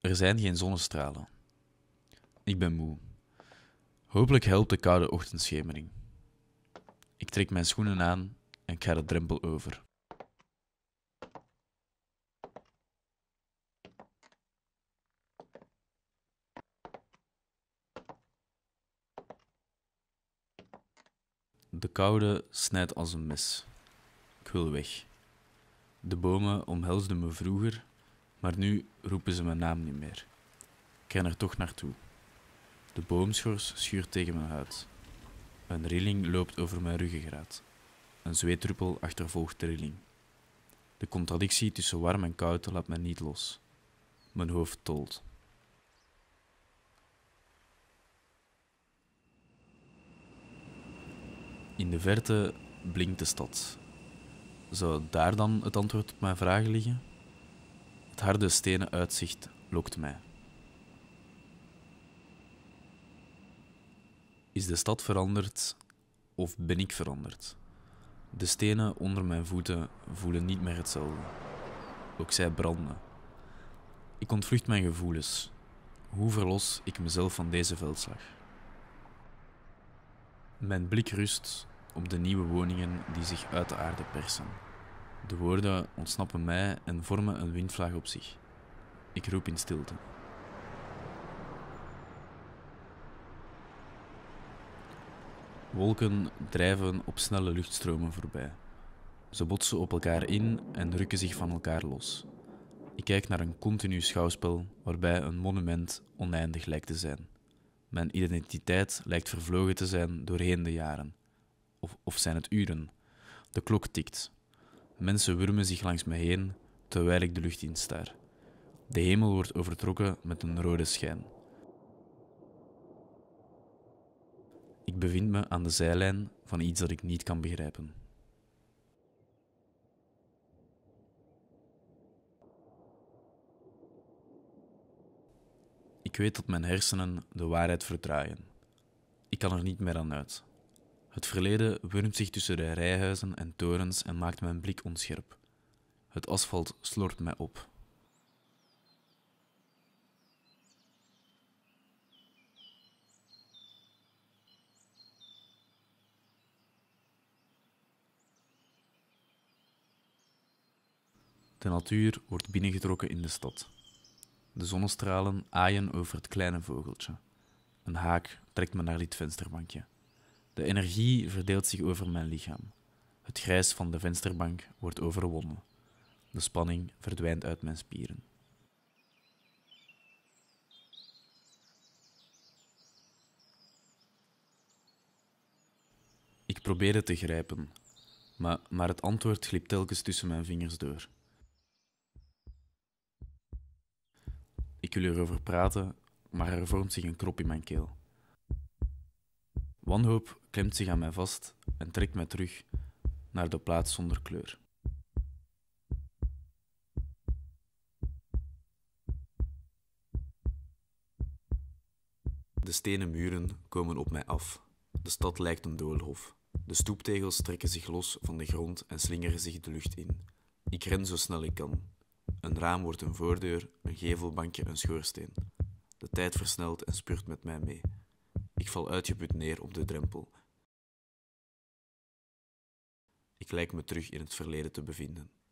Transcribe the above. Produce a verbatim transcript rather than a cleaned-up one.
Er zijn geen zonnestralen. Ik ben moe. Hopelijk helpt de koude ochtendschemering. Ik trek mijn schoenen aan en ik ga de drempel over. De koude snijdt als een mes. Ik wil weg. De bomen omhelsden me vroeger, maar nu roepen ze mijn naam niet meer. Ik ren er toch naartoe. De boomschors schuurt tegen mijn huid. Een rilling loopt over mijn ruggengraat. Een zweetdruppel achtervolgt de rilling. De contradictie tussen warm en koud laat mij niet los. Mijn hoofd tolt. In de verte blinkt de stad. Zou daar dan het antwoord op mijn vragen liggen? Het harde stenen uitzicht lokt mij. Is de stad veranderd of ben ik veranderd? De stenen onder mijn voeten voelen niet meer hetzelfde. Ook zij branden. Ik ontvlucht mijn gevoelens. Hoe verlos ik mezelf van deze veldslag? Mijn blik rust op de nieuwe woningen die zich uit de aarde persen. De woorden ontsnappen mij en vormen een windvlaag op zich. Ik roep in stilte. Wolken drijven op snelle luchtstromen voorbij. Ze botsen op elkaar in en rukken zich van elkaar los. Ik kijk naar een continu schouwspel waarbij een monument oneindig lijkt te zijn. Mijn identiteit lijkt vervlogen te zijn doorheen de jaren. Of, of zijn het uren? De klok tikt. Mensen wurmen zich langs me heen terwijl ik de lucht instaar. De hemel wordt overtrokken met een rode schijn. Ik bevind me aan de zijlijn van iets dat ik niet kan begrijpen. Ik weet dat mijn hersenen de waarheid verdraaien. Ik kan er niet meer aan uit. Het verleden wurmt zich tussen de rijhuizen en torens en maakt mijn blik onscherp. Het asfalt slorpt mij op. De natuur wordt binnengetrokken in de stad. De zonnestralen aaien over het kleine vogeltje. Een haak trekt me naar dit vensterbankje. De energie verdeelt zich over mijn lichaam. Het grijs van de vensterbank wordt overwonnen. De spanning verdwijnt uit mijn spieren. Ik probeer het te grijpen, maar, maar het antwoord glipt telkens tussen mijn vingers door. Ik wil erover praten, maar er vormt zich een krop in mijn keel. Wanhoop klemt zich aan mij vast en trekt mij terug naar de plaats zonder kleur. De stenen muren komen op mij af. De stad lijkt een doolhof. De stoeptegels trekken zich los van de grond en slingeren zich de lucht in. Ik ren zo snel ik kan. Een raam wordt een voordeur, een gevelbankje een schoorsteen. De tijd versnelt en spurt met mij mee. Ik val uitgeput neer op de drempel. Ik lijk me terug in het verleden te bevinden.